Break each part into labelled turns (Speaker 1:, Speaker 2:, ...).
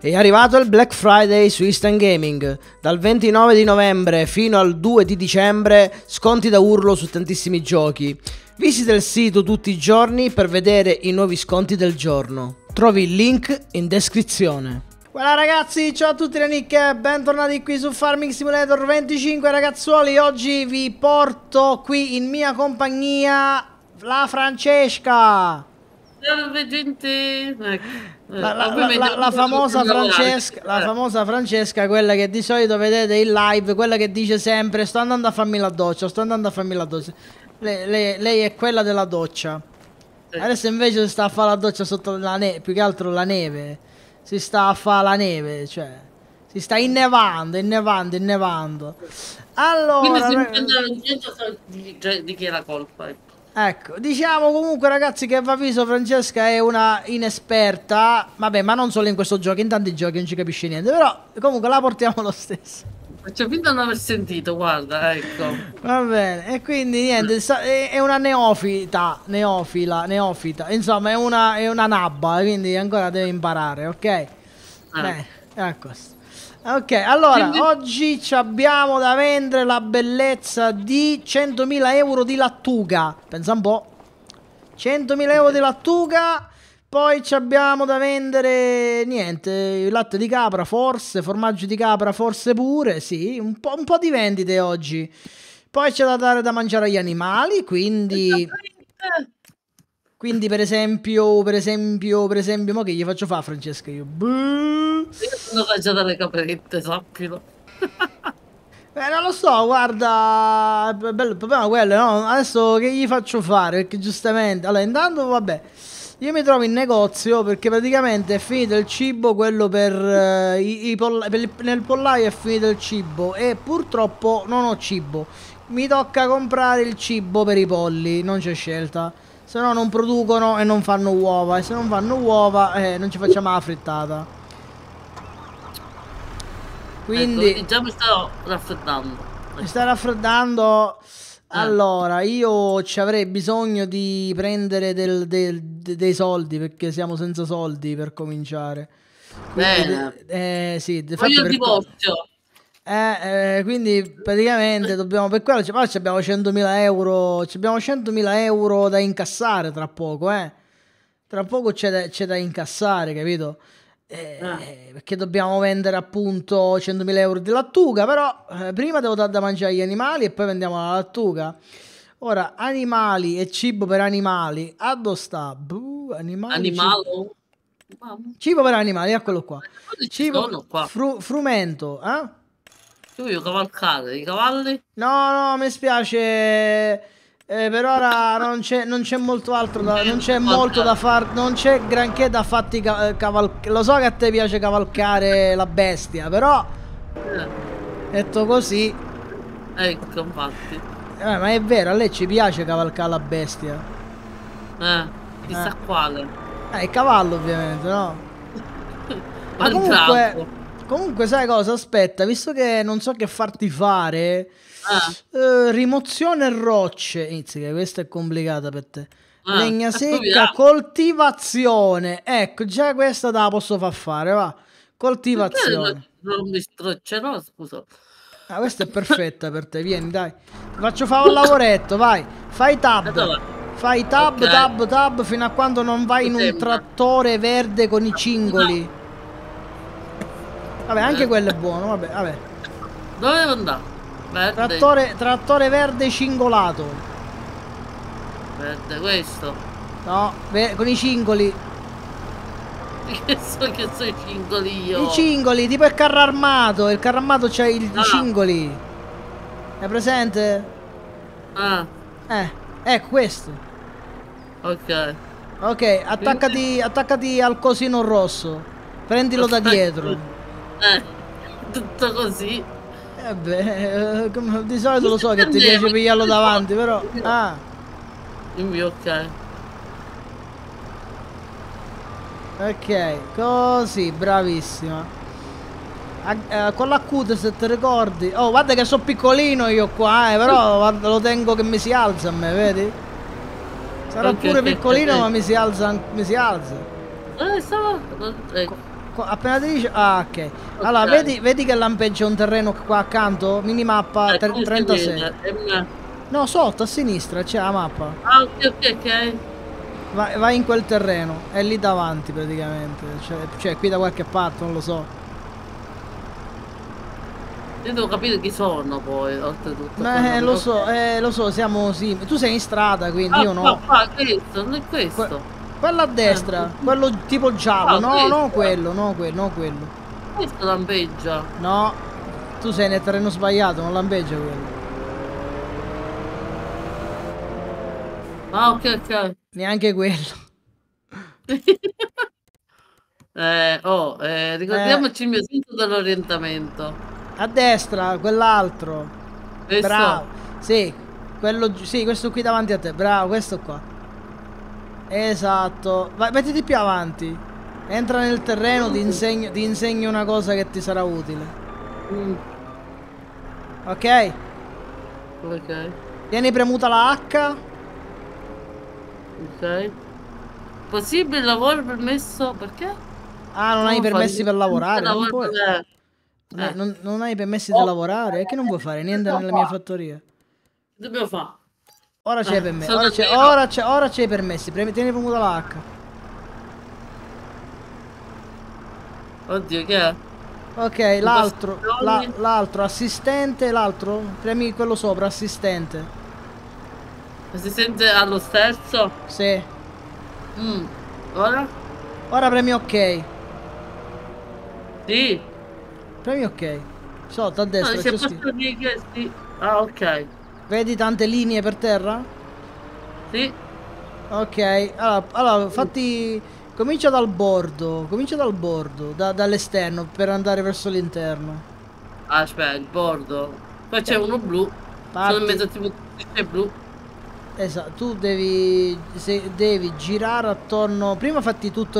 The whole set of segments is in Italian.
Speaker 1: È arrivato il Black Friday su Instant Gaming. Dal 29 di novembre fino al 2 di dicembre, sconti da urlo su tantissimi giochi. Visita il sito tutti i giorni per vedere i nuovi sconti del giorno. Trovi il link in descrizione. Voilà ragazzi, ciao a tutti da Nick, bentornati qui su Farming Simulator 25 ragazzuoli. Oggi vi porto qui in mia compagnia la Francesca.
Speaker 2: Salve gente.
Speaker 1: La famosa Francesca, la famosa Francesca, quella che di solito vedete in live, quella che dice sempre sto andando a farmi la doccia, sto andando a farmi la doccia. Lei è quella della doccia. Adesso invece si sta a fare la doccia sotto la neve, più che altro la neve. Si sta a fare la neve, cioè si sta innevando. Allora,
Speaker 2: di chi è la colpa?
Speaker 1: ecco, diciamo comunque ragazzi che va visto, Francesca è una inesperta, vabbè, ma non solo in questo gioco, in tanti giochi non ci capisce niente, però comunque la portiamo lo stesso.
Speaker 2: Faccio finta di non aver sentito, guarda, ecco.
Speaker 1: Va bene, e quindi niente, è una neofita, insomma è una nabba, quindi ancora deve imparare, ok? Bene, ecco. Ok, allora, oggi abbiamo da vendere la bellezza di 100.000 euro di lattuga. Pensa un po'. 100.000 euro di lattuga. Poi abbiamo da vendere, niente, latte di capra forse, formaggio di capra forse pure, sì, un po' di vendite oggi. Poi c'è da dare da mangiare agli animali, quindi per esempio, mo che gli faccio fare, Francesca? Io
Speaker 2: sono cacciata alle caprette, sappilo.
Speaker 1: Non lo so, guarda, il problema è quello, no? Adesso che gli faccio fare? Perché giustamente, allora intanto vabbè, io mi trovo in negozio perché praticamente è finito il cibo, quello per, nel pollaio è finito il cibo e purtroppo non ho cibo. Mi tocca comprare il cibo per i polli, non c'è scelta. Se no non producono e non fanno uova, e se non fanno uova non ci facciamo la frittata. Quindi
Speaker 2: ecco, già mi sto raffreddando.
Speaker 1: Mi stai raffreddando? Allora, io ci avrei bisogno di prendere dei soldi perché siamo senza soldi per cominciare. Quindi, sì,
Speaker 2: voglio il divorzio.
Speaker 1: Quindi praticamente dobbiamo, per quello abbiamo 100.000 euro, abbiamo 100.000 euro da incassare tra poco, Tra poco c'è da incassare, capito? Perché dobbiamo vendere appunto 100.000 euro di lattuga, però prima devo dare da mangiare agli animali e poi vendiamo la lattuga. Ora, animali e cibo per animali, a dove sta?
Speaker 2: Animalo?
Speaker 1: Cibo per animali, eccolo qua. Cibo,
Speaker 2: qua.
Speaker 1: Frumento,
Speaker 2: Io voglio cavalcare, i cavalli?
Speaker 1: No, mi spiace. Per ora non c'è molto altro non c'è molto da fare, non c'è granché da farti cavalcare. Lo so che a te piace cavalcare la bestia, però detto così,
Speaker 2: ecco, infatti.
Speaker 1: ma è vero, a lei ci piace cavalcare la bestia.
Speaker 2: Chissà quale.
Speaker 1: Il cavallo ovviamente, no? Ma comunque sai cosa? Aspetta, visto che non so che farti fare, rimozione rocce. Inizia, che questa è complicata per te. Legna secca, coltivazione. Ecco, già questa te la posso far fare, va. Coltivazione.
Speaker 2: Non mi stroccerò, scusa.
Speaker 1: Questa è perfetta per te, vieni, dai. Ti faccio fare un lavoretto, vai. Fai tab. Fai tab, okay. tab, fino a quando non vai in un trattore verde con i cingoli. Vabbè, anche quello è buono, vabbè.
Speaker 2: Dove devo andare?
Speaker 1: Trattore verde cingolato.
Speaker 2: Verde, questo?
Speaker 1: No, con i cingoli.
Speaker 2: Che so i cingoli io?
Speaker 1: I cingoli, tipo il carro armato. Il carro armato c'ha i cingoli. È presente? Ecco questo. Ok, attaccati al cosino rosso. Prendilo da dietro.
Speaker 2: Tutto così.
Speaker 1: Di solito lo so che ti piace pigliarlo davanti, però.
Speaker 2: Ok.
Speaker 1: Ok, così, bravissima. Con l'acute se ti ricordi. Oh, guarda che sono piccolino io qua, però guarda, lo tengo che mi si alza a me, vedi? Sarà pure piccolino, ma mi si alza.
Speaker 2: Stavo...
Speaker 1: appena ti dice... Ah, ok. Allora, vedi che lampeggia un terreno qua accanto? Minimappa
Speaker 2: Come si
Speaker 1: 36.
Speaker 2: vede?
Speaker 1: No, sotto, a sinistra, c'è la mappa.
Speaker 2: Ah, ok.
Speaker 1: Vai in quel terreno, è lì davanti praticamente. Cioè, qui da qualche parte, non lo so.
Speaker 2: Io devo capire chi sono poi, oltretutto.
Speaker 1: Lo so, siamo simili. Tu sei in strada, quindi io no.
Speaker 2: Qua, questo, non è questo.
Speaker 1: Quello a destra, quello tipo giallo. No,
Speaker 2: questo.
Speaker 1: no, quello, no, quello.
Speaker 2: Questo lampeggia.
Speaker 1: No, tu sei nel terreno sbagliato, non lampeggia quello.
Speaker 2: Ah, ok.
Speaker 1: Neanche quello.
Speaker 2: Ricordiamoci il mio senso dell'orientamento.
Speaker 1: A destra, quell'altro.
Speaker 2: Questo?
Speaker 1: Bravo. Sì, sì, questo qui davanti a te. Bravo, questo qua. Esatto. Vai, mettiti più avanti. Entra nel terreno, ti insegno una cosa che ti sarà utile. Ok?
Speaker 2: Ok.
Speaker 1: Tieni premuta la H.
Speaker 2: Ok. Possibile lavoro permesso? Perché?
Speaker 1: Ah, non hai i permessi per lavorare? Non puoi.
Speaker 2: Per...
Speaker 1: Non hai i permessi da lavorare? E che non puoi fare niente nella mia fattoria?
Speaker 2: Che dobbiamo fare?
Speaker 1: Ora c'è i permessi. Ora c'è i permessi. Tieni premuta la H.
Speaker 2: Oddio, che è?
Speaker 1: Ok, l'altro assistente, l'altro premi quello sopra, assistente.
Speaker 2: Assistente allo sterzo?
Speaker 1: Sì.
Speaker 2: Ora?
Speaker 1: Ora premi ok.
Speaker 2: Sì.
Speaker 1: Premi ok. Sotto a destra c'è scritto.
Speaker 2: Sì. Ah, ok.
Speaker 1: Vedi tante linee per terra?
Speaker 2: Sì.
Speaker 1: Ok, allora fatti... Comincia dal bordo, dall'esterno per andare verso l'interno.
Speaker 2: Aspetta, il bordo. Poi c'è uno blu. Sono in mezzo tipo c'è blu.
Speaker 1: Esatto, tu devi girare attorno. Prima fatti tutto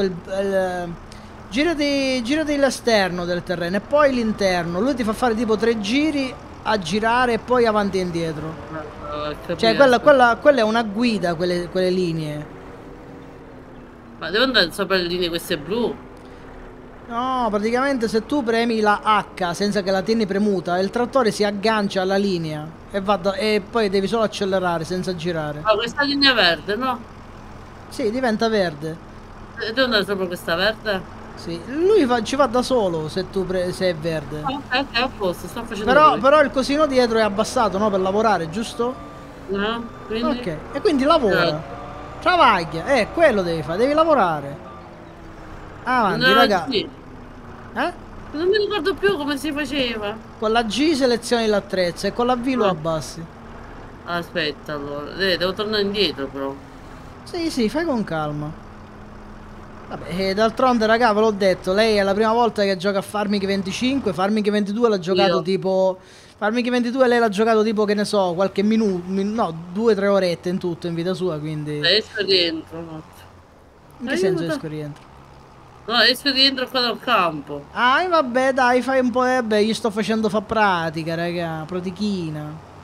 Speaker 1: girati l'esterno del terreno e poi l'interno. Lui ti fa fare tipo 3 giri a girare e poi avanti e indietro. Cioè quella è una guida, quelle linee.
Speaker 2: Ma devo andare sopra le linee queste blu?
Speaker 1: No, praticamente se tu premi la H senza che la tieni premuta, il trattore si aggancia alla linea e poi devi solo accelerare senza girare.
Speaker 2: Ah, questa linea verde, no?
Speaker 1: Sì, diventa verde.
Speaker 2: Devo andare sopra questa verde?
Speaker 1: Sì, lui ci va da solo se se è verde.
Speaker 2: Ok, a posto, sto facendo
Speaker 1: però il cosino dietro è abbassato, no? Per lavorare, giusto?
Speaker 2: No, quindi...
Speaker 1: Ok, e quindi lavora. Travaglia, quello devi fare, devi lavorare. Avanti, raga.
Speaker 2: Sì. Non mi ricordo più come si faceva.
Speaker 1: Con la G selezioni l'attrezzo e con la V lo abbassi.
Speaker 2: Aspetta, allora. Devo tornare indietro, però.
Speaker 1: Sì, fai con calma. Vabbè, d'altronde, raga, ve l'ho detto, lei è la prima volta che gioca a Farming 25, Farming 22 l'ha giocato tipo... Farming 22 lei l'ha giocato tipo, che ne so, qualche minuto, no, 2-3 orette in tutto in vita sua, quindi...
Speaker 2: Esco rientro, no.
Speaker 1: In che senso esco rientro?
Speaker 2: No, esco rientro qua dal campo.
Speaker 1: Ah, vabbè, dai, fai un po', vabbè, gli sto facendo fa pratica, raga, pratichina.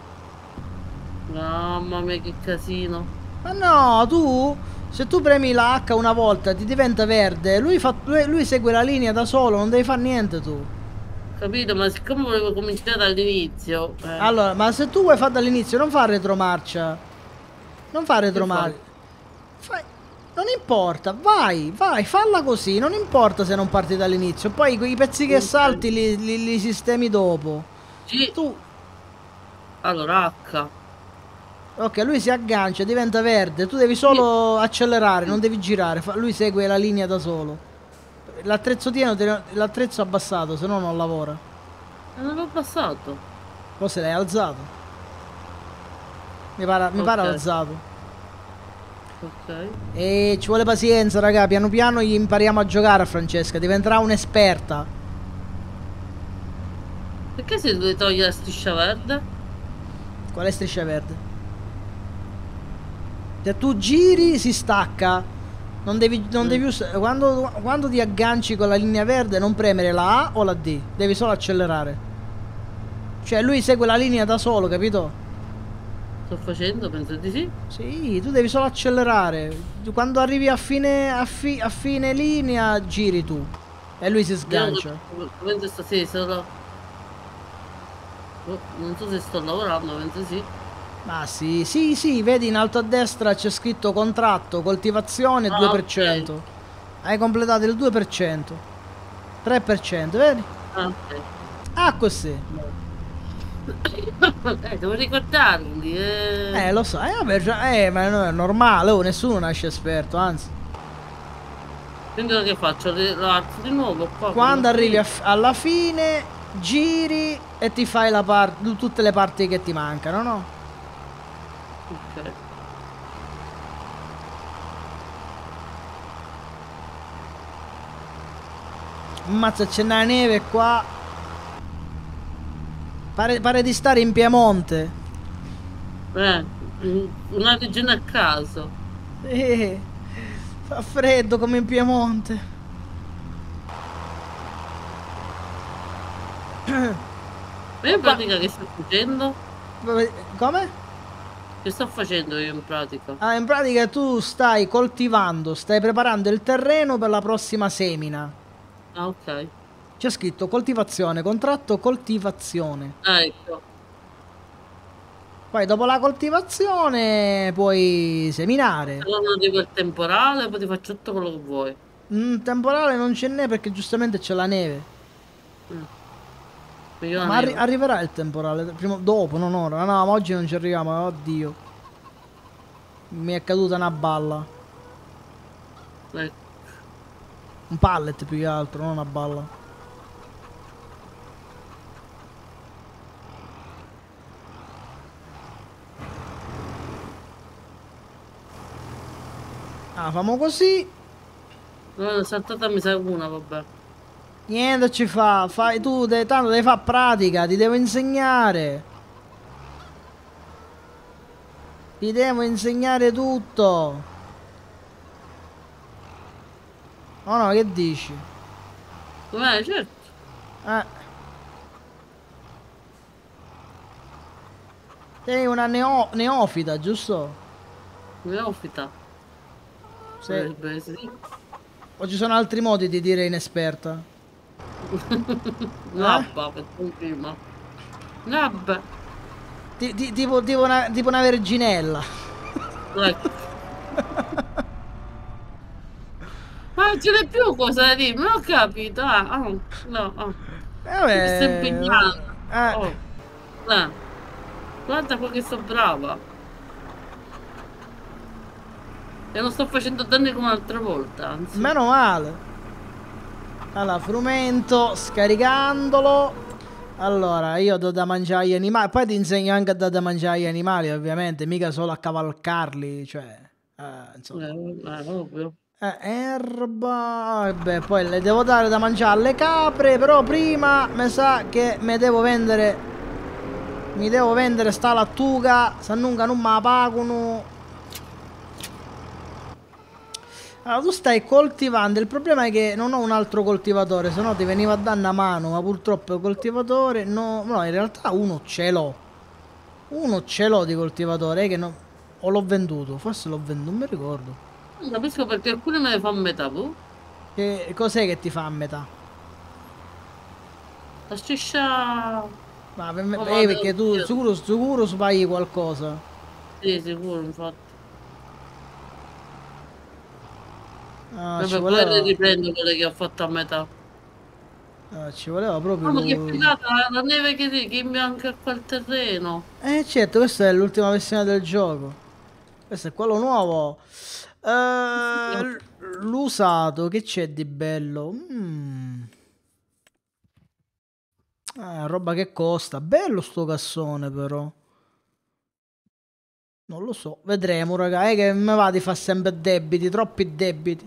Speaker 2: Mamma mia, che casino.
Speaker 1: Ma no, se tu premi la H una volta ti diventa verde, lui segue la linea da solo, non devi fare niente tu.
Speaker 2: Capito, ma siccome volevo cominciare dall'inizio...
Speaker 1: Allora, ma se tu vuoi fare dall'inizio, non fa retromarcia. Non fa retromarcia. Non importa, vai, falla così, non importa se non parti dall'inizio. Poi quei pezzi che salti li sistemi dopo.
Speaker 2: Sì.
Speaker 1: Tu...
Speaker 2: Allora, H.
Speaker 1: Ok, lui si aggancia, diventa verde, tu devi solo accelerare, non devi girare, lui segue la linea da solo. L'attrezzo abbassato, se no non lavora.
Speaker 2: Non l'ho passato.
Speaker 1: Forse l'hai alzato. Mi pare alzato.
Speaker 2: Ok.
Speaker 1: E ci vuole pazienza, raga, piano piano gli impariamo a giocare a Francesca, diventerà un'esperta.
Speaker 2: Perché si deve togliere la striscia verde?
Speaker 1: Quale striscia verde? Se tu giri si stacca. Non devi usare. Quando ti agganci con la linea verde non premere la A o la D, devi solo accelerare. Cioè lui segue la linea da solo, capito?
Speaker 2: Sto facendo, penso di sì.
Speaker 1: Sì, tu devi solo accelerare. Quando arrivi a fine linea giri tu. E lui si sgancia.
Speaker 2: Mentre sta sì, solo... non so se sto lavorando, penso sì.
Speaker 1: Ma sì, sì, sì, vedi in alto a destra c'è scritto contratto, coltivazione
Speaker 2: Ah, ok.
Speaker 1: 2%. Hai completato il 2%. 3%, vedi?
Speaker 2: Ah, ok.
Speaker 1: Ah, così.
Speaker 2: Devo ricordarli.
Speaker 1: Lo so, vabbè, ma no, è normale, oh, nessuno nasce esperto, anzi.
Speaker 2: Quindi ora che faccio? Lo alzo di nuovo qua con la
Speaker 1: Quando arrivi
Speaker 2: farina.
Speaker 1: alla fine, giri e ti fai tutte le parti che ti mancano, no?
Speaker 2: Ok.
Speaker 1: Ammazza, c'è una neve qua. Pare di stare in Piemonte.
Speaker 2: Eh, una regione a caso.
Speaker 1: Eh, fa freddo come in Piemonte.
Speaker 2: Ma io in
Speaker 1: Qua...
Speaker 2: pratica che sto facendo?
Speaker 1: Come?
Speaker 2: Che sto facendo io in pratica?
Speaker 1: Ah, in pratica tu stai coltivando, stai preparando il terreno per la prossima semina.
Speaker 2: Ah, ok.
Speaker 1: C'è scritto coltivazione, contratto coltivazione.
Speaker 2: Ah, ecco.
Speaker 1: Poi dopo la coltivazione puoi seminare.
Speaker 2: Se non arriva il temporale, poi ti faccio tutto quello che vuoi.
Speaker 1: Temporale non ce n'è perché giustamente c'è la neve.
Speaker 2: Mm. Io la
Speaker 1: Ma
Speaker 2: neve.
Speaker 1: arriverà il temporale, dopo, non ora. No, ma oggi non ci arriviamo, oddio. Mi è caduta una balla.
Speaker 2: Ecco.
Speaker 1: Un pallet più che altro, non una balla. Ah, famo così.
Speaker 2: Saltata mi sa una, vabbè.
Speaker 1: Niente ci fa. Fai tu, tanto devi fare pratica, ti devo insegnare. Ti devo insegnare tutto. Oh no, che dici?
Speaker 2: Certo.
Speaker 1: Eh, sei una neofita, giusto?
Speaker 2: Neofita.
Speaker 1: Sì.
Speaker 2: Sarebbe sì.
Speaker 1: O ci sono altri modi di dire inesperta? Eh?
Speaker 2: Nabba, per prima. Nabba.
Speaker 1: Tipo una verginella.
Speaker 2: Ecco. Ma ce n'è più cosa da dire, non ho capito. No, mi sto
Speaker 1: Vabbè.
Speaker 2: impegnando. Oh, eh, guarda qua che sono brava. E non sto facendo danni come l'altra volta, anzi.
Speaker 1: Meno male. Allora, frumento, scaricandolo. Allora, io do da mangiare agli animali. Poi ti insegno anche a dare da mangiare agli animali, ovviamente. Mica solo a cavalcarli, cioè... insomma.
Speaker 2: Ovvio.
Speaker 1: Erba... Beh, poi le devo dare da mangiare alle capre, però prima mi sa che mi devo vendere... Mi devo vendere sta lattuga, se nunca non me la pagano. Allora, tu stai coltivando, il problema è che non ho un altro coltivatore, se no ti veniva a dare una mano, ma purtroppo il coltivatore no, no, in realtà uno ce l'ho. Uno ce l'ho di coltivatore, che no, o l'ho venduto, forse l'ho venduto, non mi ricordo.
Speaker 2: Non capisco perché alcune me ne fanno metà, boh.
Speaker 1: Che cos'è che ti fa a metà?
Speaker 2: La striscia...
Speaker 1: Ma
Speaker 2: Oh, ma
Speaker 1: perché tu sicuro paghi qualcosa.
Speaker 2: sì, sicuro, infatti.
Speaker 1: Ah,
Speaker 2: Vabbè, poi le riprendo quelle che ho fatto a metà.
Speaker 1: ci voleva proprio
Speaker 2: Ma che
Speaker 1: lui.
Speaker 2: figata, la neve che imbianca qua il terreno.
Speaker 1: Certo, questa è l'ultima versione del gioco. Questo è quello nuovo. L'usato, che c'è di bello? Roba che costa. Bello sto cassone però. Non lo so. Vedremo, raga. Che me va di fare sempre debiti. Troppi debiti.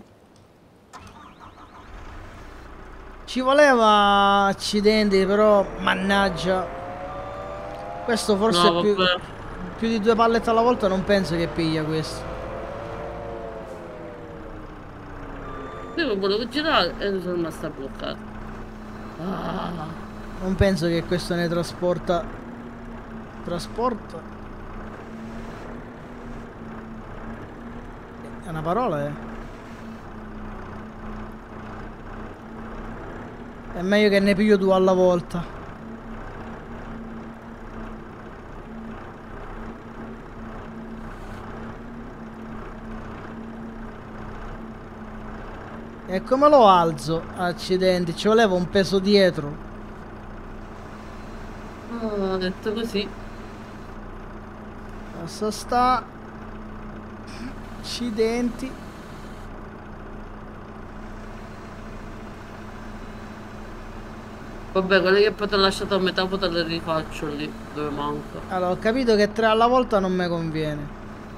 Speaker 1: Ci voleva accidenti, però mannaggia. Questo forse
Speaker 2: No, vabbè.
Speaker 1: più di 2 pallette alla volta non penso che piglia questo.
Speaker 2: Io volevo girare e sono rimasta bloccata.
Speaker 1: Non penso che questo ne trasporta. Trasporta? È una parola, eh? È meglio che ne piglio 2 alla volta. E come lo alzo? Accidenti, ci voleva un peso dietro.
Speaker 2: Ho detto così.
Speaker 1: Adesso sta. Accidenti.
Speaker 2: Vabbè, quelle che poi ti ho lasciato a metà poi te le rifaccio lì dove manca.
Speaker 1: Allora, ho capito che 3 alla volta non mi conviene.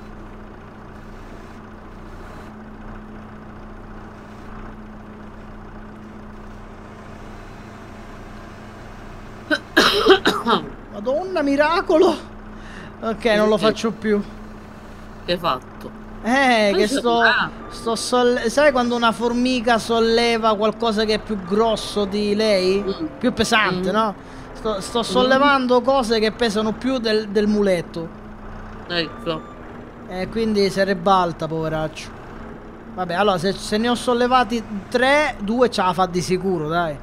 Speaker 1: Madonna, miracolo! Ok, non lo faccio più.
Speaker 2: Che hai fatto?
Speaker 1: Che sai quando una formica solleva qualcosa che è più grosso di lei? Più pesante, no? Sto sollevando cose che pesano più del muletto.
Speaker 2: Ecco.
Speaker 1: Quindi si ribalta, poveraccio. Vabbè, allora se ne ho sollevati 3, 2 ce la fa di sicuro, dai.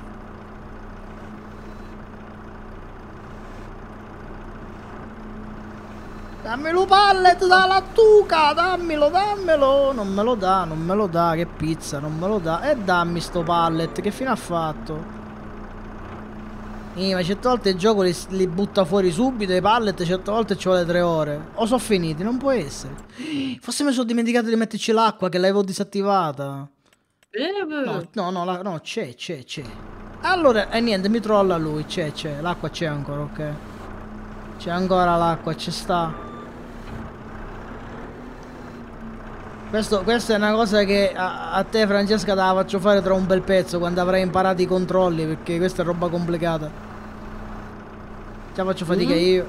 Speaker 1: Dammelo pallet da lattuca, dammelo, dammelo. Non me lo dà, non me lo dà, che pizza, non me lo dà. E dammi sto pallet, che fine ha fatto? Ma certe volte il gioco li butta fuori subito i pallet, certe volte ci vuole 3 ore. O sono finiti, non può essere. Forse mi sono dimenticato di metterci l'acqua che l'avevo disattivata. No, c'è. Allora, niente, mi trolla lui, c'è. L'acqua c'è ancora, ok. C'è ancora l'acqua, ci sta. Questa è una cosa che a te, Francesca, te la faccio fare tra un bel pezzo quando avrai imparato i controlli, perché questa è roba complicata. Ci faccio fatica io.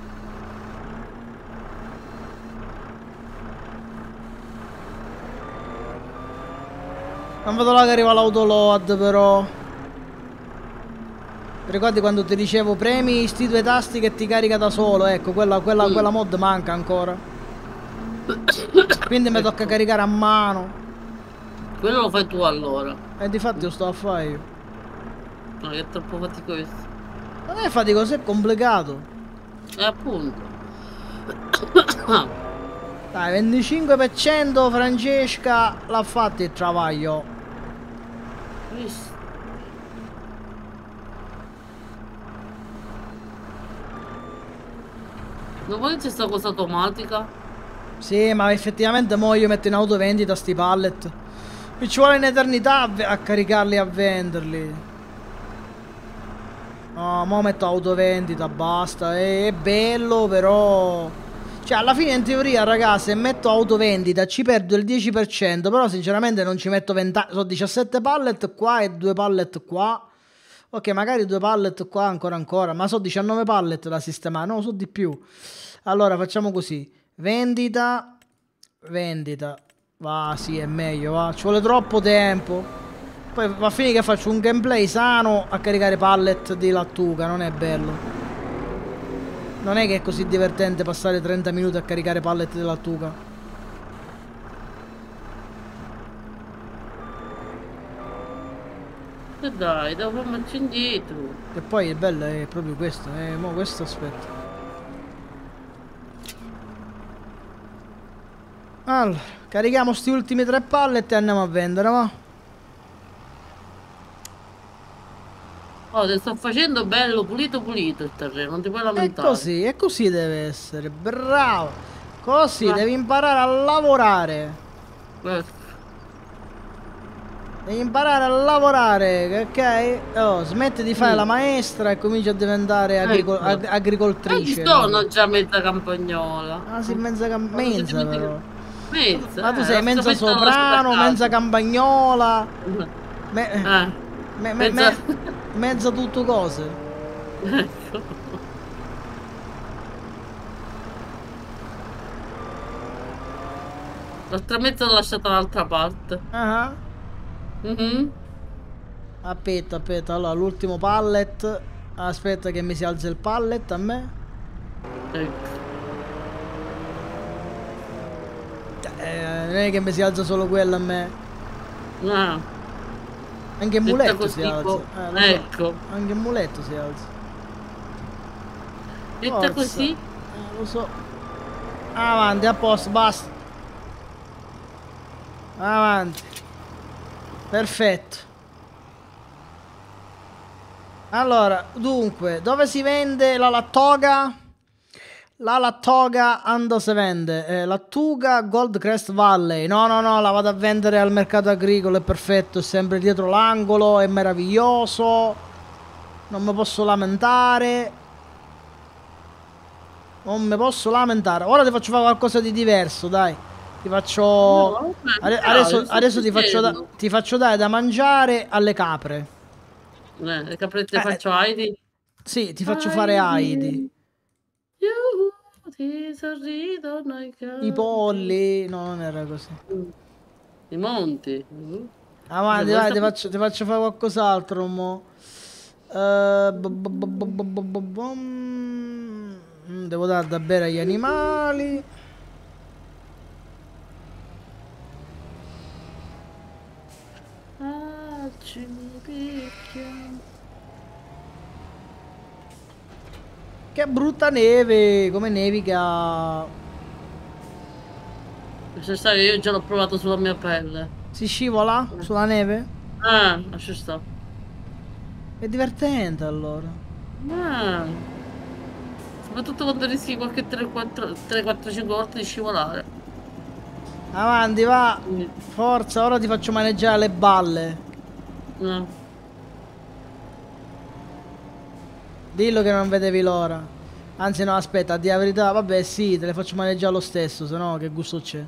Speaker 1: Non vedo là che arriva l'autoload, però. Ti ricordi quando ti dicevo premi sti 2 tasti che ti carica da solo? Ecco, quella mod manca ancora. Quindi mi tocca caricare a mano.
Speaker 2: Quello lo fai tu allora.
Speaker 1: E difatti lo sto a fare io.
Speaker 2: No, che è troppo faticoso.
Speaker 1: Non è faticoso, è complicato.
Speaker 2: Appunto.
Speaker 1: Dai, 25% Francesca l'ha fatto il travaglio.
Speaker 2: Visto. Non vuoi c'è sta cosa automatica?
Speaker 1: Sì, ma effettivamente mo io metto in autovendita sti pallet. Mi ci vuole un'eternità a caricarli e a venderli. No, mo metto autovendita, basta. È bello, però. Cioè, alla fine in teoria, ragazzi, se metto autovendita ci perdo il 10%. Però sinceramente non ci metto 20. Sono 17 pallet qua e 2 pallet qua. Ok, magari 2 pallet qua ancora. Ma sono 19 pallet da sistemare. No, sono di più. Allora facciamo così. Vendita. Va, sì, è meglio, va. Ci vuole troppo tempo. Poi va a finire che faccio un gameplay sano a caricare pallet di lattuga. Non è bello. Non è che è così divertente passare 30 minuti a caricare pallet di lattuga.
Speaker 2: E dai, devo farci indietro.
Speaker 1: E poi il bello è proprio questo. Mo questo aspetta. Allora, carichiamo sti ultimi 3 pallet e andiamo a vendere, va?
Speaker 2: Oh, ti sto facendo bello pulito il terreno, non ti puoi lamentare.
Speaker 1: È così deve essere, bravo. Così devi imparare a lavorare. Devi imparare a lavorare, ok? Oh, smetti di fare la maestra e cominci a diventare agricoltrice.
Speaker 2: Sono già mezza campagnola.
Speaker 1: Ah sì, mezza però.
Speaker 2: Mezza.
Speaker 1: Ma tu sei mezza soprano, mezza campagnola. Mezza tutto cose.
Speaker 2: Ecco. L'altra mezza l'ho lasciata dall'altra parte.
Speaker 1: Aspetta, allora l'ultimo pallet. Aspetta che mi si alza il pallet a me.
Speaker 2: Ecco.
Speaker 1: Non è che mi si alza solo quello a me.
Speaker 2: No.
Speaker 1: Anche il muletto si alza.
Speaker 2: Ecco.
Speaker 1: So. Anche il muletto si alza.
Speaker 2: Detta così?
Speaker 1: Lo so. Avanti, a posto, basta. Avanti. Perfetto. Allora, dunque, dove si vende la lattoga? La lattoga ando si vende. Lattuga Goldcrest Valley. No, la vado a vendere al mercato agricolo, è perfetto, è sempre dietro l'angolo, è meraviglioso. Non mi posso lamentare. Non mi posso lamentare. Ora ti faccio fare qualcosa di diverso, dai. Ti faccio...
Speaker 2: No,
Speaker 1: adesso ti faccio dare da mangiare alle capre.
Speaker 2: Le caprette faccio Heidi?
Speaker 1: Sì, ti faccio fare Heidi.
Speaker 2: Ti sorridono i cani.
Speaker 1: I polli... No, non era così.
Speaker 2: I monti.
Speaker 1: Avanti, dai, ti faccio fare qualcos'altro, mo. Devo dare da bere agli animali.
Speaker 2: Ci picchia.
Speaker 1: Che brutta neve, come nevica.
Speaker 2: Se sai che io già l'ho provato sulla mia pelle.
Speaker 1: Si scivola sulla neve?
Speaker 2: Lascia sta.
Speaker 1: È divertente allora.
Speaker 2: Soprattutto quando rischi qualche 3-4-5 volte di scivolare.
Speaker 1: Avanti, va. Forza, ora ti faccio maneggiare le balle. Dillo che non vedevi l'ora. Anzi no, aspetta, a dire la verità, vabbè sì, te le faccio maneggiare lo stesso, se no che gusto c'è?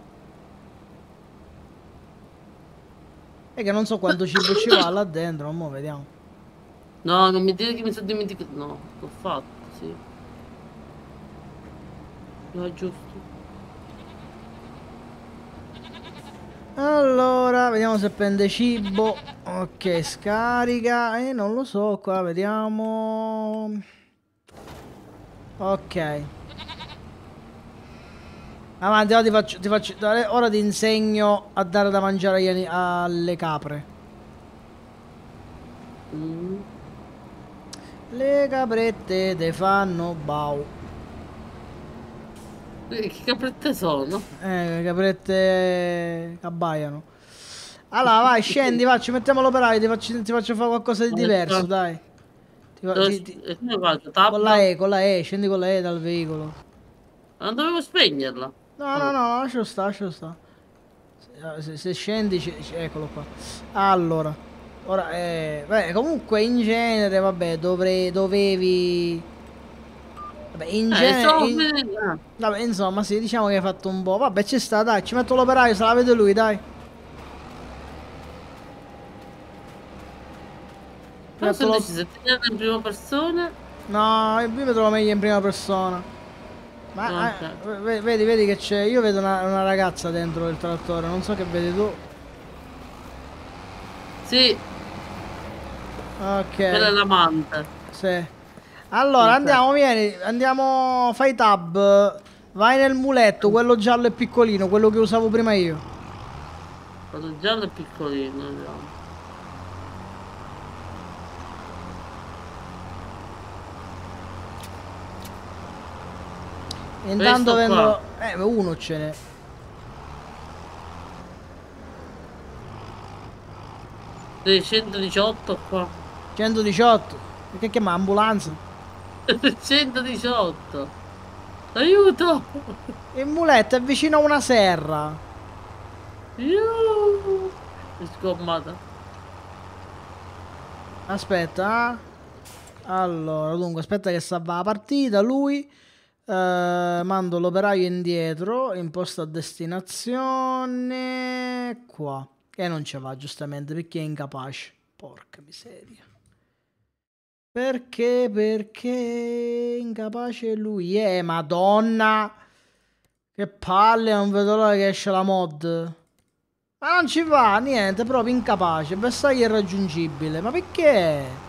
Speaker 1: E che non so quanto cibo ci va là dentro, mo vediamo.
Speaker 2: No, non mi dire che mi sono dimenticato. No, l'ho fatto, sì. No, è giusto.
Speaker 1: Allora, vediamo se prende cibo. Ok, scarica. Non lo so, qua vediamo. Ok. Avanti, ora ora ti insegno a dare da mangiare alle capre. Le caprette te fanno bau.
Speaker 2: Che caprette sono?
Speaker 1: Le caprette abbaiano. Allora, vai, scendi, va, ci mettiamo l'operaio, ti faccio fare qualcosa di diverso, dai.
Speaker 2: Come faccio?
Speaker 1: Con la E, scendi con la E dal veicolo.
Speaker 2: Non dovevo spegnerla.
Speaker 1: No, lascia sta. Se scendi, eccolo qua. Allora, ora, beh, comunque in genere, vabbè, dovevi... Vabbè, vabbè, insomma, sì, diciamo che hai fatto un po'. Vabbè, ci sta, dai, ci metto l'operaio, se la vede lui, dai.
Speaker 2: Però se ti in prima persona?
Speaker 1: No, io mi trovo meglio in prima persona. Ma vedi che c'è. Io vedo una ragazza dentro il trattore, non so che vedi tu.
Speaker 2: Sì.
Speaker 1: Ok.
Speaker 2: Quella è l'amante.
Speaker 1: Sì. Allora andiamo, vieni, andiamo, fai tab. Vai nel muletto, quello giallo e piccolino, quello che usavo prima io.
Speaker 2: Quello giallo e piccolino, no.
Speaker 1: Intanto vendo... uno ce n'è.
Speaker 2: Sì, 118 qua.
Speaker 1: 118? Che chiama? Ambulanza?
Speaker 2: 118. Aiuto!
Speaker 1: Il muletto è vicino a una serra.
Speaker 2: È sgommata.
Speaker 1: Aspetta. Allora, dunque, aspetta che sta la partita. Lui... mando l'operaio indietro, imposta destinazione qua, e non ci va giustamente perché è incapace. Porca miseria, perché incapace lui è. Madonna, che palle, non vedo l'ora che esce la mod. Ma non ci va niente, proprio incapace, bersaglio irraggiungibile. Ma perché?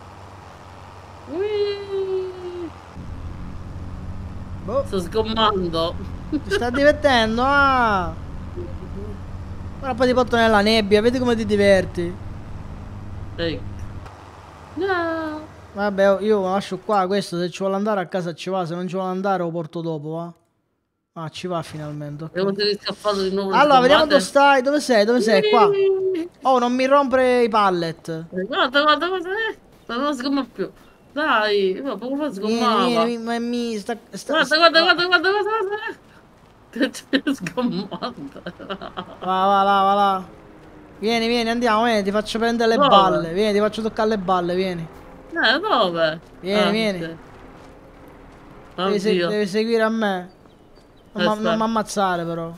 Speaker 2: Sto sgommando.
Speaker 1: Ti sta divertendo? Ora poi ti porto nella nebbia, vedi come ti diverti.
Speaker 2: Ehi. No.
Speaker 1: Vabbè, io lo lascio qua, questo se ci vuole andare a casa ci va, se non ci vuole andare lo porto dopo, va? Ah, ci va finalmente, ok.
Speaker 2: Devo tenere scappato di nuovo le
Speaker 1: Allora, vediamo dove
Speaker 2: sgommate.
Speaker 1: stai, dove sei, dove sei, qua. Oh, non mi rompere i pallet.
Speaker 2: Guarda, guarda, guarda, non sgomma più. Dai, ma come
Speaker 1: Vieni,
Speaker 2: sgommava?
Speaker 1: vieni, ma
Speaker 2: Guarda, guarda, guarda, guarda, guarda, guarda. Ti è sgommata.
Speaker 1: Va, va là, va là. Vieni, vieni, andiamo, vieni, ti faccio prendere le
Speaker 2: Dove?
Speaker 1: balle. Vieni, ti faccio toccare le balle, vieni.
Speaker 2: Dove?
Speaker 1: Vieni,
Speaker 2: Ah,
Speaker 1: vieni.
Speaker 2: ok. Oddio.
Speaker 1: Devi seguire a me. Non mi
Speaker 2: Aspetta.
Speaker 1: ammazzare però.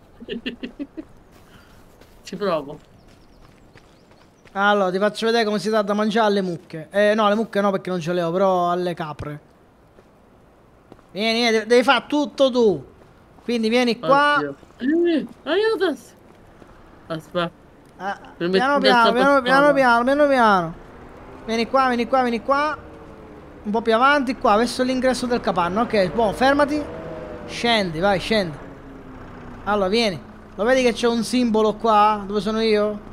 Speaker 2: Ci provo.
Speaker 1: Allora, ti faccio vedere come si dà da mangiare alle mucche. No, le mucche no perché non ce le ho, però alle capre. Vieni, vieni, devi fare tutto tu. Quindi vieni qua.
Speaker 2: Oddio. Aiuto. Aspetta. Mi metti
Speaker 1: Piano
Speaker 2: in
Speaker 1: piano,
Speaker 2: testa per strada.
Speaker 1: piano piano. Vieni qua, vieni qua, vieni qua. Un po' più avanti, qua, verso l'ingresso del capanno. Ok, buono, fermati. Scendi, vai, scendi. Allora, vieni. Lo vedi che c'è un simbolo qua, dove sono io?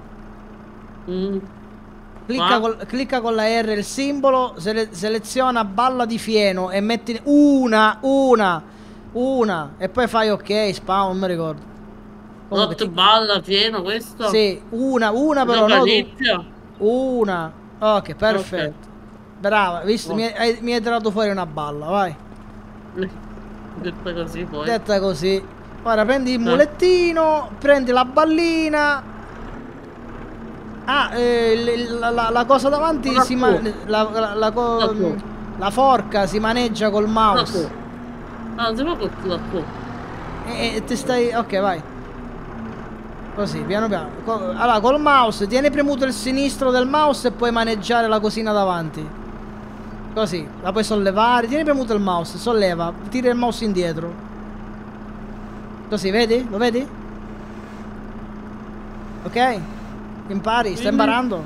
Speaker 1: Clicca con la R il simbolo, seleziona balla di fieno e metti una. E poi fai ok, spawn, non mi ricordo.
Speaker 2: Notte balla pieno questo?
Speaker 1: Sì, una però, no tu. Una. Ok, perfetto. Okay. Brava, visto, mi hai tirato fuori una balla, vai.
Speaker 2: Detta così poi.
Speaker 1: Detta così. Ora prendi il mulettino, prendi la ballina. Ah, la cosa davanti si la forca si maneggia col mouse.
Speaker 2: Ah, non si può da qua.
Speaker 1: E ti stai... Ok, vai. Così, piano piano. Allora, col mouse, tieni premuto il sinistro del mouse e puoi maneggiare la cosina davanti. Così, la puoi sollevare. Tieni premuto il mouse, solleva, tira il mouse indietro. Così, vedi? Lo vedi? Ok? Impari? Stai imparando?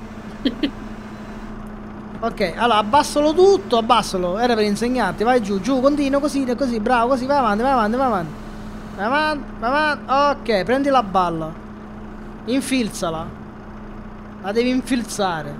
Speaker 1: Ok, allora abbassalo tutto, abbassalo. Era per insegnarti, vai giù, giù, continua così, così, bravo, così, vai avanti, vai avanti, vai avanti. Vai avanti, vai avanti. Ok, prendi la balla. Infilzala. La devi infilzare.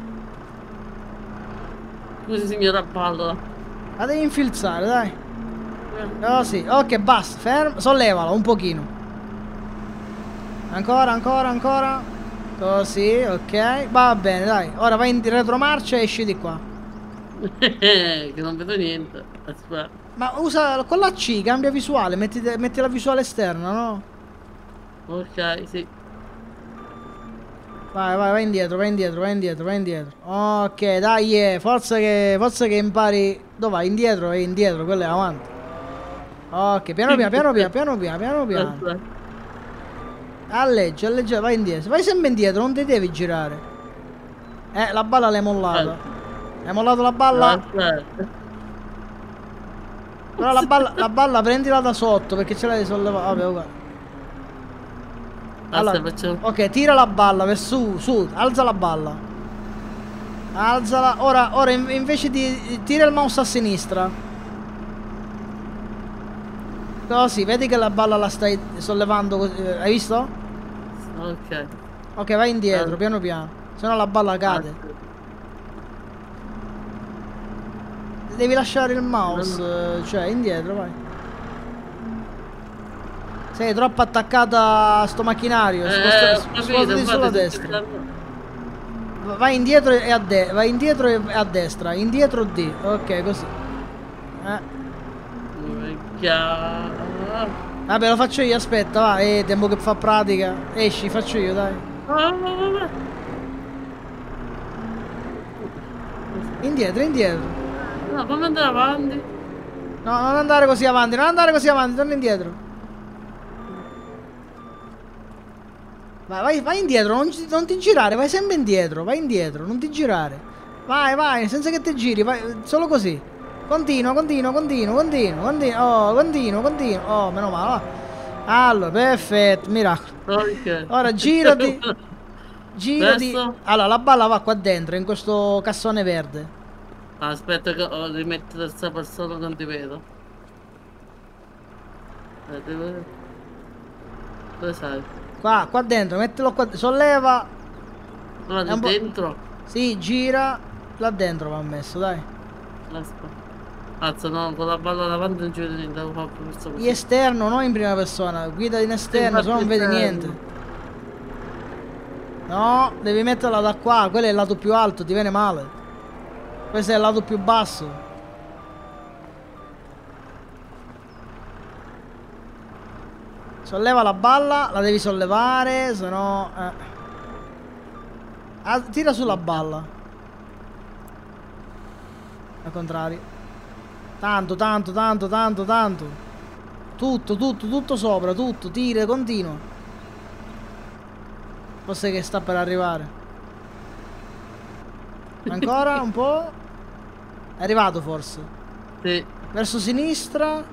Speaker 2: Scusi signora balla.
Speaker 1: La devi infilzare, dai. Così, ok, basta, fermo. Sollevala un pochino. Ancora, ancora, ancora. Così, ok. Va bene, dai. Ora vai in retromarcia e esci di qua.
Speaker 2: Che non vedo niente. Aspetta.
Speaker 1: Ma usa con la C, cambia visuale, metti la visuale esterna, no?
Speaker 2: Ok, sì.
Speaker 1: Vai indietro, vai indietro, vai indietro, vai indietro. Ok, dai, forza che impari. Dove vai? Indietro e indietro, quello è avanti. Ok, piano piano, piano piano, piano piano, piano piano. Alleggia, vai indietro. Vai sempre indietro, non ti devi girare. La balla l'hai mollata. Hai mollato la balla? Però la balla prendila da sotto perché ce l'hai sollevata. Vabbè, ok. Allora, ok, tira la balla per su, alza la balla. Alzala. Ora invece di tira il mouse a sinistra. Così, vedi che la balla la stai sollevando così. Hai visto?
Speaker 2: Ok.
Speaker 1: Ok, vai indietro, piano piano. Se no la balla cade. Devi lasciare il mouse, cioè indietro, vai. Sei troppo attaccata a sto macchinario. Spostati sulla destra. Vai indietro e a destra. Vai indietro e a destra. Indietro D. Ok, così. Vabbè, lo faccio io, aspetta, va. Tempo che fa pratica. Esci, faccio io, dai. Indietro, indietro.
Speaker 2: No, fammi andare avanti.
Speaker 1: No, non andare così avanti, non andare così avanti, torna indietro. Vai indietro, non ti girare, vai sempre indietro, vai indietro, non ti girare. Vai, senza che ti giri, vai, solo così. Continua. Oh, meno male, va. Allora, perfetto, miracolo.
Speaker 2: Okay.
Speaker 1: Ora girati. Allora, la balla va qua dentro, in questo cassone verde.
Speaker 2: Aspetta che rimetto terza persona, non ti vedo. Dove sei?
Speaker 1: Qua dentro, mettilo qua, solleva.
Speaker 2: Guarda, dentro?
Speaker 1: Sì, gira. Là dentro va messo, dai.
Speaker 2: Aspetta. Cazzo, no, con la palla davanti non ci vedo niente, devo fare per forza
Speaker 1: In
Speaker 2: così.
Speaker 1: esterno, non in prima persona. Guida in
Speaker 2: Sì,
Speaker 1: esterno, se no
Speaker 2: infatti
Speaker 1: non vedi niente. No, devi metterla da qua. Quello è il lato più alto, ti viene male. Questo è il lato più basso. Solleva la balla, la devi sollevare, se no... Ah, tira sulla balla. Al contrario. Tanto, tanto, tanto, tanto, tanto. Tutto, tutto, tutto sopra, tutto. Tira, continua. Forse che sta per arrivare. Ancora un po'. È arrivato forse.
Speaker 2: Sì.
Speaker 1: Verso sinistra.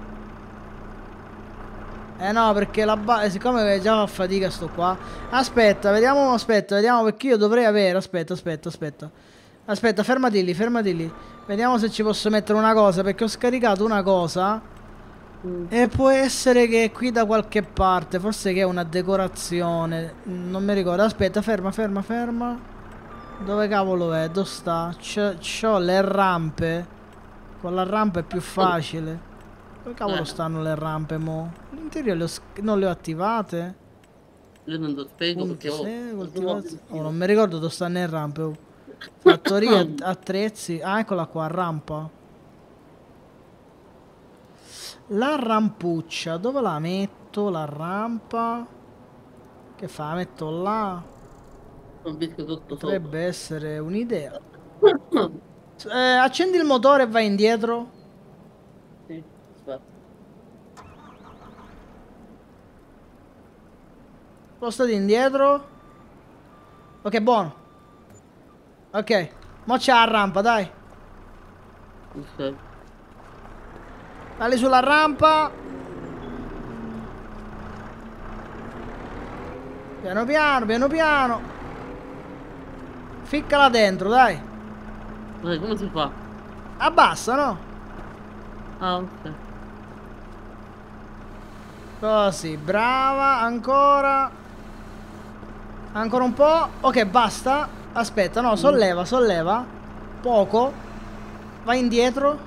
Speaker 1: No, perché la siccome già fa fatica sto qua. Aspetta, vediamo, perché io dovrei avere. Aspetta, fermati lì, fermati lì. Vediamo se ci posso mettere una cosa, perché ho scaricato una cosa. E può essere che è qui da qualche parte, forse che è una decorazione. Non mi ricordo. Aspetta, ferma, ferma, ferma. Dove cavolo è? Dove sta? C'ho le rampe. Con la rampa è più facile. Dove cavolo stanno le rampe, mo? L'interiore non le ho attivate?
Speaker 2: Io non lo spiego perché
Speaker 1: non mi ricordo dove stanno le rampe. Oh. Fattoria, attrezzi. Ah, eccola qua, rampa. La rampuccia, dove la metto? La rampa? Che fa? La metto là? Potrebbe essere un'idea. Accendi il motore e vai indietro.
Speaker 2: Sì, aspetta.
Speaker 1: Spostati indietro. Ok, buono. Ok, mo c'è la rampa, dai.
Speaker 2: Ok.
Speaker 1: Sali sulla rampa. Piano piano, piano piano. Ficcala dentro, dai.
Speaker 2: Come si fa?
Speaker 1: Abbassa, no?
Speaker 2: Ah, ok.
Speaker 1: Così, brava, ancora. Ancora un po'. Ok, basta. Aspetta, no, solleva, solleva. Poco. Vai indietro.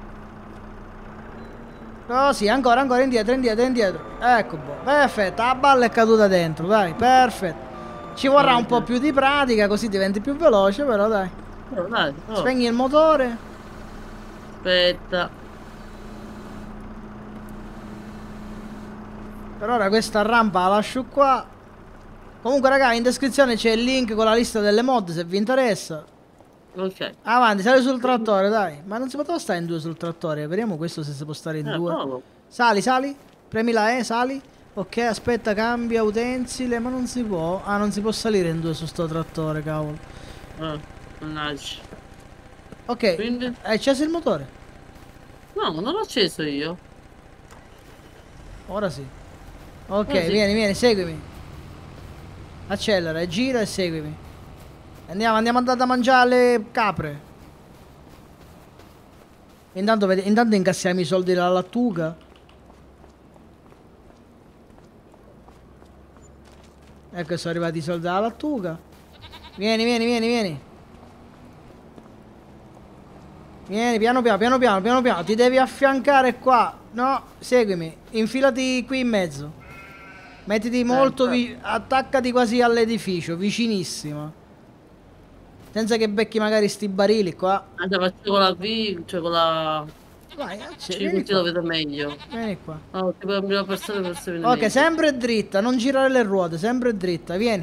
Speaker 1: Così, ancora, ancora indietro, indietro, indietro. Ecco, perfetto, la balla è caduta dentro, dai, perfetto. Ci vorrà un po' più di pratica, così diventi più veloce, però dai.
Speaker 2: Dai,
Speaker 1: Spegni il motore.
Speaker 2: Aspetta.
Speaker 1: Per ora questa rampa la lascio qua. Comunque, raga, in descrizione c'è il link con la lista delle mod, se vi interessa.
Speaker 2: Ok.
Speaker 1: Avanti, sali sul trattore, dai. Ma non si poteva stare in due sul trattore. Vediamo questo se si può stare in due.
Speaker 2: Bravo.
Speaker 1: Sali, sali. Premi la E, sali. Ok, aspetta, cambia utensile. Ma non si può. Ah, non si può salire in due su sto trattore, cavolo.
Speaker 2: Mannaggia.
Speaker 1: Ok,
Speaker 2: Quindi?
Speaker 1: hai acceso il motore?
Speaker 2: No, non l'ho acceso io.
Speaker 1: Ora sì. Ok,
Speaker 2: Sì.
Speaker 1: vieni, vieni, seguimi. Accelera, gira e seguimi. Andiamo, andiamo andare a mangiare le capre. Intanto incassiamo i soldi dalla lattuga. Ecco, sono arrivati i soldi dalla lattuga. Vieni, vieni, vieni, vieni. Vieni, piano piano, piano piano, piano piano. Ti devi affiancare qua. No, seguimi. Infilati qui in mezzo. Mettiti molto attaccati quasi all'edificio, vicinissimo. Senza che becchi magari sti barili qua.
Speaker 2: Anche faccio con la V, cioè con la...
Speaker 1: Vai,
Speaker 2: Ci lo vedo meglio.
Speaker 1: Vieni qua.
Speaker 2: Oh, tipo la prima persona forse viene
Speaker 1: Ok,
Speaker 2: meglio.
Speaker 1: sempre dritta, non girare le ruote, sempre dritta, vieni.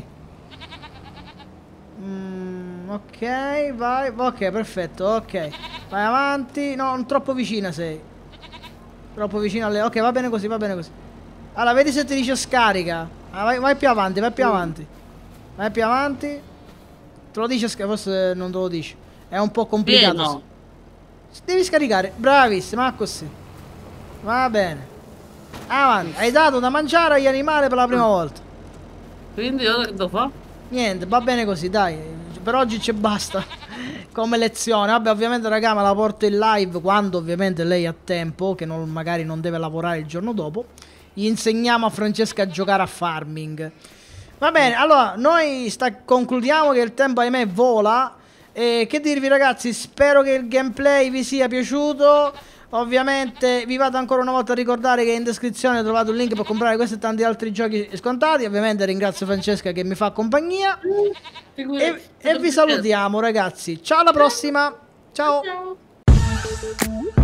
Speaker 1: Ok, vai. Ok, perfetto, ok. Vai avanti. No, non troppo vicina sei. Troppo vicina alle... Ok, va bene così, va bene così. Allora, vedi se ti dice scarica. Vai più avanti, vai più avanti. Vai più avanti. Te lo dice scarica, forse non te lo dice. È un po' complicato.
Speaker 2: No.
Speaker 1: Devi scaricare. Bravissima, così. Va bene. Avanti. Hai dato da mangiare agli animali per la prima volta.
Speaker 2: Quindi ora che devo fare?
Speaker 1: Niente, va bene così, dai. Per oggi ci basta. Come lezione. Vabbè, ovviamente, raga, me la porto in live quando ovviamente lei ha tempo, che magari non deve lavorare il giorno dopo. Gli insegniamo a Francesca a giocare a farming. Va bene, allora noi concludiamo che il tempo ahimè vola. E che dirvi ragazzi, spero che il gameplay vi sia piaciuto. Ovviamente vi vado ancora una volta a ricordare che in descrizione trovate un link per comprare questo e tanti altri giochi scontati. Ovviamente ringrazio Francesca che mi fa compagnia. E vi salutiamo ragazzi. Ciao, alla prossima. Ciao.
Speaker 2: Ciao.